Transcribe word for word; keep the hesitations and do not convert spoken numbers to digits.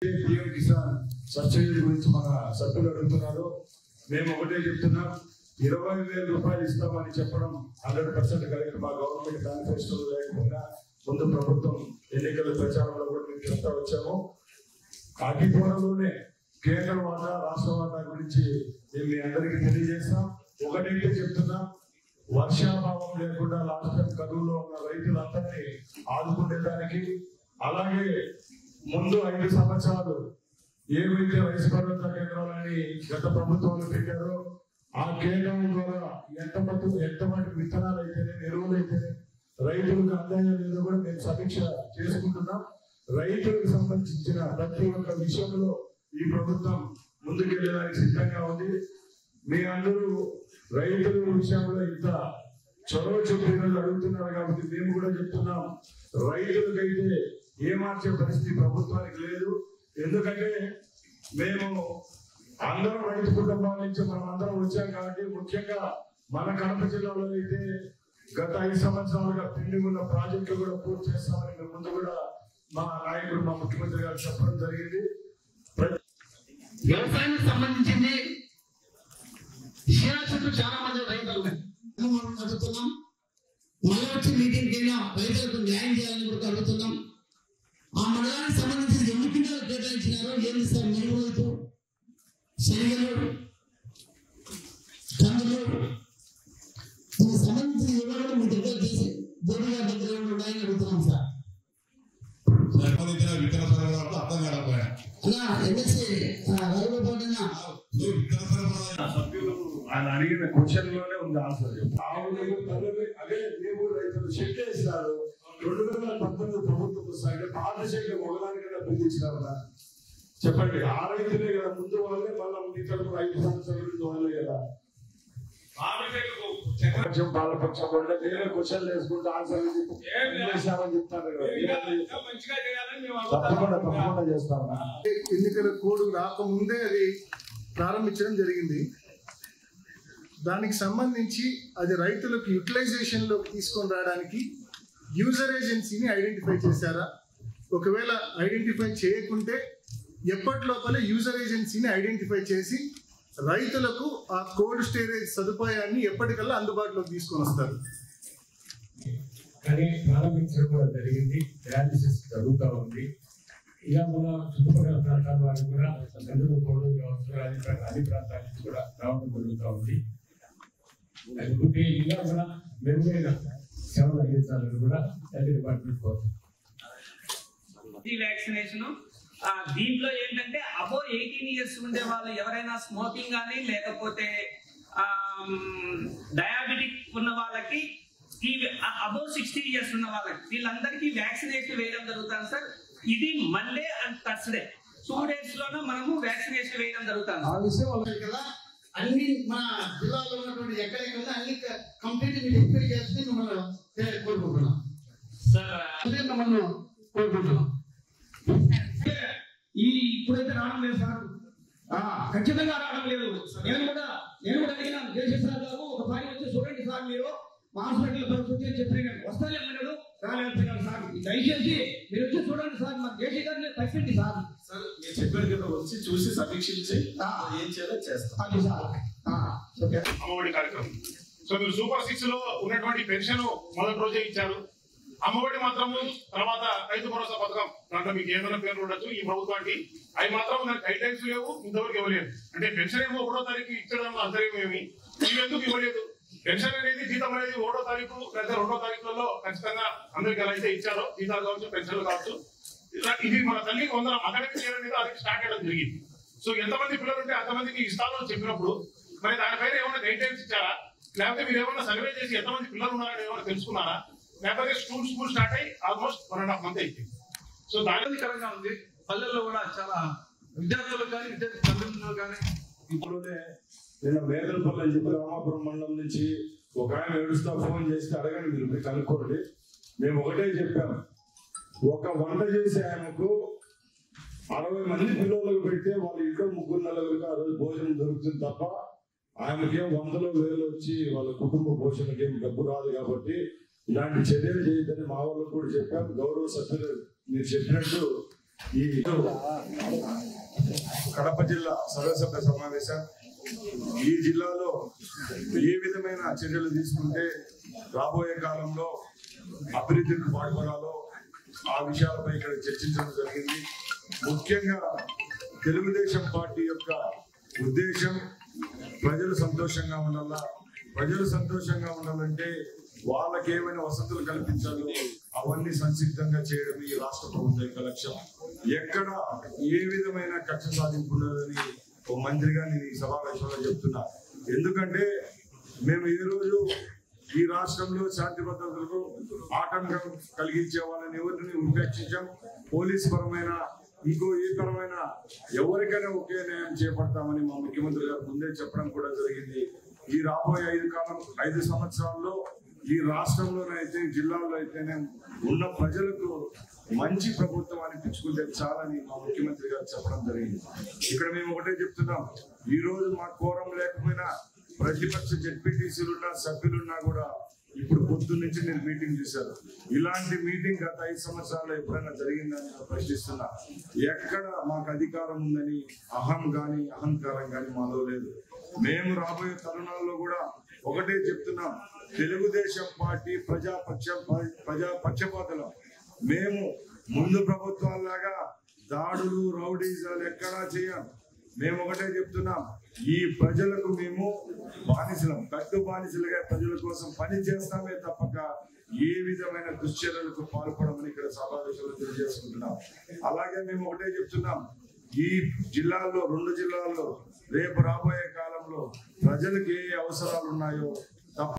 PM Kisan subsidy గురించి మన సభ్యులు అడుగుతున్నారు. మేము ఒకటే చెప్తున్నాం, ఇరవై వేల రూపాయలు ఇస్తామని చెప్పడం హండ్రెడ్ పర్సెంట్ కరెక్ట్. మా గవర్నమెంట్ మేనిఫెస్టోలో లేకుండా ముందు ప్రభుత్వం ఎన్నికల ప్రచారంలో కూడా మేము చెప్తా వచ్చాము. అతి త్వరలోనే కేంద్ర వాటా రాష్ట్ర వాటా గురించి మేము మీ అందరికీ తెలియజేస్తాం. ఒకటైతే చెప్తున్నాం, వర్షాభావం లేకుండా లాస్ట్ టైం కరువులో ఉన్న రైతులందరినీ ఆదుకునేదానికి, అలాగే ముందు ఐదు సంవత్సరాలు ఏవైతే రైతు భరోసా కేంద్రాలని గత ప్రభుత్వాలు పెట్టారో ఆ కేంద్రం ద్వారా ఎంతమంది ఎంతమంది విత్తనాలు అయితేనే ఎరువులు అయితేనే రైతులకు అందాయో లేదో కూడా మేము సమీక్ష చేసుకుంటున్నాం. రైతులకు సంబంధించిన ప్రతి ఒక్క విషయంలో ఈ ప్రభుత్వం ముందుకెళ్ళడానికి సిద్ధంగా ఉంది. మీ అందరూ రైతుల విషయంలో ఇంత చొరవ చూపిన అడుగుతున్నారు కాబట్టి మేము కూడా చెప్తున్నాం, రైతులకైతే ఏమార్చే పరిస్థితి ప్రభుత్వానికి లేదు. ఎందుకంటే మేము అందరం రైతు కుటుంబాల నుంచి మనం అందరం వచ్చాం కాబట్టి, ముఖ్యంగా మన కడప జిల్లాలో అయితే గత ఐదు సంవత్సరాలుగా పెండింగ్ ఉన్న ప్రాజెక్టులు కూడా పూర్తి చేస్తామని మేము ముందు కూడా మా నాయకుడు మా ముఖ్యమంత్రి గారు చెప్పడం జరిగింది. వ్యవసాయానికి సంబంధించింది చుట్టూ చాలా మంది రైతులు అడుగుతున్నాం. మళ్ళీ వచ్చి మీటింగ్ అయినా రైతులకు న్యాయం చేయాలని కూడా అడుగుతున్నాం. ఆ మండలానికి సంబంధించిన ఎన్ని కింటాలు కేటాయించినారో ఏంది సార్? మినుము రైతు, శనగలు, కందులు దీనికి సంబంధించిన వివరాలు మీ దగ్గర చేసి దేవుడిగా దగ్గర ఉన్నాయని అడుగుతున్నాం సార్. విత్తన సరఫరా అర్థం కాకపోయా అలా ఎమ్మెల్సీ రఘుగోపాలన్న సభ్యులు ఆయన అడిగిన క్వశ్చన్ లోనే ఉంది ఆన్సర్. అదే దేవుడు రైతులు చెక్ వేసినారు. రెండు వేల పంతొమ్మిది ప్రభుత్వం వస్తాయంటే పాత చెట్లు ఒకదానికైనా పిలిచినారా చెప్పండి? ఆ రైతులే కదా ముందు వాళ్ళే, మళ్ళీ ఇతరులు ఐదు సంవత్సరాల వాళ్ళే కదా. పాలపక్షం కూడా నేనే క్వశ్చన్ వేసుకుంటూ ఆన్సర్ చేశామని చెప్తాను కదా. తప్పకుండా తప్పకుండా చేస్తాను. ఎన్నికల కోడ్ రాకముందే అది ప్రారంభించడం జరిగింది. దానికి సంబంధించి అది రైతులకు యూటిలైజేషన్ లో తీసుకొని రావడానికి యూజర్ ఏజెన్సీని ఐడెంటిఫై చేశారా? ఒకవేళ ఐడెంటిఫై చేయకుంటే ఎప్పటి లోపల యూజర్ ఏజెన్సీని ఐడెంటిఫై చేసి రైతులకు ఆ కోల్డ్ స్టోరేజ్ సదుపాయాన్ని ఎప్పటికల్లా అందుబాటులోకి తీసుకొని వస్తారు? కానీ ప్రారంభించడం కూడా జరిగింది. డయాలిసిస్ జరుగుతూ ఉంది. ఇలా మన చుట్టుపక్కల ప్రాంతాల వారికి కూడా గంటలు కోళ్ళు కావచ్చు, అన్ని అన్ని ప్రాంతాల నుంచి కూడా రావడం జరుగుతూ ఉంది. అందుకే ఇలా కూడా మెరుగైన సేవలు అందించాలని కూడా హెల్త్ డిపార్ట్మెంట్ కోరుతుంది. వ్యాక్సినేషన్ దీంట్లో ఏంటంటే అబో ఎయిటీన్ ఇయర్స్ ఉండే వాళ్ళు ఎవరైనా స్మోకింగ్ కానీ లేకపోతే డయాబెటిక్ ఉన్న వాళ్ళకి, ఈ అబో సిక్స్టీ ఇయర్స్ ఉన్న వాళ్ళకి వీళ్ళందరికీ వ్యాక్సినేషన్ వేయడం జరుగుతుంది సార్. ఇది Monday and Thursday two days లోనే మనము వ్యాక్సినేషన్ వేయడం జరుగుతుంది. ఆ విషయం వాళ్ళకి కదా అన్ని మన జిల్లాలో ఉన్నటువంటి ఎక్కడెక్కడ అన్ని కంప్లీట్ మీరు ఎక్స్ప్లెయిన్ చేస్తే మిమ్మల్ని కోరుకుంటున్నాం సార్. మిమ్మల్ని కోరుకుంటున్నాం. ఈ ఇప్పుడైతే రావడం లేదు సార్, ఖచ్చితంగా రావడం లేదు. నేను కూడా నేను కూడా అడిగినాను జయశేఖర్ సార్ గారు, ఒక పని వచ్చి చూడండి సార్, మీరు మా హాస్పిటల్ పరిస్థితి చెప్పిన వస్తానే అన్నాడు, రాలేకపోయినాడు సార్. దయచేసి మీరు వచ్చి చూడండి సార్, మా జేసీ గారిని తప్పింది సార్. సార్ మీరు చెప్పారు కదా, వచ్చి చూసి సమీక్షించి ఏం చేయాలో చేస్తాం. అది సార్ అమ్మఒడి కార్యక్రమం. సో మీరు సూపర్ సిక్స్ లో ఉన్నటువంటి పెన్షన్ మొదటి రోజే ఇచ్చారు. అమ్మఒడి మాత్రము తర్వాత రైతు భరోసా పథకం దాంట్లో మీకు ఏమైనా పేర్లు ఉండొచ్చు ఈ ప్రభుత్వానికి, అవి మాత్రం నాకు గైడ్ లైన్స్ లేవు, ఇంతవరకు ఇవ్వలేదు. అంటే పెన్షన్ ఏమో ఒకటో తారీఖు ఇచ్చడం అంతరేమో ఏమి ఇవి ఎందుకు ఇవ్వలేదు? పెన్షన్ అనేది జీతం అనేది ఒకటో తారీఖు లేదా రెండో తారీఖులలో ఖచ్చితంగా అందరికి ఎలా అయితే ఇచ్చారో జీతాలు కావచ్చు పెన్షన్లు కావచ్చు, ఇది మన తల్లికి వందరం అకాడమిక్ ఇయర్ అనేది అది స్టార్ట్ చేయడం జరిగింది. సో ఎంతమంది పిల్లలు ఉంటే అంతమందికి ఇస్తామని చెప్పినప్పుడు మరి దానిపైన ఏమైనా గైడ్ లైన్స్ ఇచ్చారా? లేకపోతే మీరు ఏమైనా సర్వే చేసి ఎంతమంది పిల్లలు ఉన్నారని ఏమైనా తెలుసుకున్నారా? లేకపోతే స్కూల్ స్కూల్ స్టార్ట్ అయ్యి almost one and half month అయిపోయింది. సో ఆనందకరంగా ఉంది. పల్లెల్లో కూడా చాలా విద్యార్థులకు కానీ విద్యార్థి తల్లిదండ్రులు కానీ ఇప్పుడునే నేను వేదలపల్లి అని చెప్పి రామాపురం మండలం నుంచి ఒక ఆయన ఏడుస్తా ఫోన్ చేస్తే అడగండి, మీరు మీరు కనుక్కోండి. మేము ఒకటే చెప్పాము, ఒక వంట చేసే ఆయనకు అరవై మంది పిల్లలకు పెడితే వాళ్ళ ఇంట్లో ముగ్గురు నలుగురికి ఆ రోజు భోజనం దొరుకుతుంది తప్ప ఆయనకేం వందలు వేలు వచ్చి వాళ్ళ కుటుంబ పోషణకి ఏం డబ్బు రాదు. కాబట్టి ఇలాంటి చర్యలు చేయొద్దని మా వాళ్ళకు కూడా చెప్పాం. గౌరవ సభ్యులు మీరు చెప్పినట్టు ఈ కడప జిల్లా సర్వసభ్య సమావేశం ఈ జిల్లాలో ఏ విధమైన చర్యలు తీసుకుంటే రాబోయే కాలంలో అభివృద్ధికి పాటుపడాలో ఆ విషయాలపై ఇక్కడ చర్చించడం జరిగింది. ముఖ్యంగా తెలుగుదేశం పార్టీ యొక్క ఉద్దేశం ప్రజలు సంతోషంగా ఉండాలా. ప్రజలు సంతోషంగా ఉండాలంటే వాళ్ళకి ఏమైనా వసతులు కల్పించాలో అవన్నీ సంసిద్ధంగా చేయడం ఈ రాష్ట్ర ప్రభుత్వం యొక్క లక్ష్యం. ఎక్కడ ఏ విధమైన కక్ష సాధింపు ఉండదని ఓ మంత్రిగా నేను ఈ సమావేశంలో చెప్తున్నా. ఎందుకంటే మేము ఈ రోజు ఈ రాష్ట్రంలో శాంతి భద్రతలకు ఆటంకం కలిగించే వాళ్ళని ఎవరిని ఉపేక్షించాం. పోలీసు పరమైన ఇంకో ఏ పరమైన ఎవరికైనా ఒకే న్యాయం చేపడతామని మా ముఖ్యమంత్రి గారు ముందే చెప్పడం కూడా జరిగింది. ఈ రాబోయే ఐదు కాలం ఐదు సంవత్సరాల్లో ఈ రాష్ట్రంలోనైతే జిల్లాలో అయితేనే ఉన్న ప్రజలకు మంచి ప్రభుత్వం అనిపించుకుంటే చాలని మా ముఖ్యమంత్రి గారు చెప్పడం జరిగింది. ఇక్కడ మేము ఒకటే చెప్తున్నాం, ఈ రోజు మా కోరం లేకపోయినా ప్రతిపక్ష జెడ్పీటీసీలున్నా సభ్యులున్నా కూడా ఇప్పుడు పొద్దున్న నుంచి నేను మీటింగ్ చేశారు. ఇలాంటి మీటింగ్ గత ఐదు సంవత్సరాల్లో ఎప్పుడైనా జరిగిందని ప్రశ్నిస్తున్నా. ఎక్కడ మాకు అధికారం ఉందని అహం గాని అహంకారం గాని మాలో లేదు. మేము రాబోయే తరుణాల్లో కూడా ఒకటే చెప్తున్నాం, తెలుగుదేశం పార్టీ ప్రజాపక్ష ప్రజా పక్షపాతలం. మేము ముందు ప్రభుత్వాల్లాగా దాడులు రౌడీజాలు ఎక్కడా చేయం. మేము ఒకటే చెప్తున్నాం, ఈ ప్రజలకు మేము బానిసలం, కట్టు బానిసలుగా ప్రజల కోసం పని చేస్తామే తప్పక ఏ విధమైన దుశ్చర్యలకు పాల్పడమని ఇక్కడ సమావేశంలో తెలియజేసుకుంటున్నాం. అలాగే మేము ఒకటే చెప్తున్నాం, ఈ జిల్లాల్లో రెండు జిల్లాల్లో రేపు రాబోయే కాలంలో ప్రజలకు ఏ అవసరాలు ఉన్నాయో